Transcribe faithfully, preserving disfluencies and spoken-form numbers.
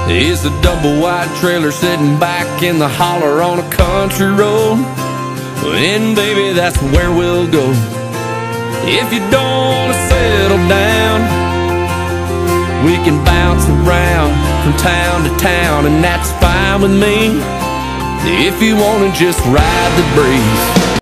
It's a double wide trailer sitting back in the holler on a country road. And baby, that's where we'll go. If you don't want to settle down, we can bounce around from town to town, and that's fine with me. If you want to just ride the breeze.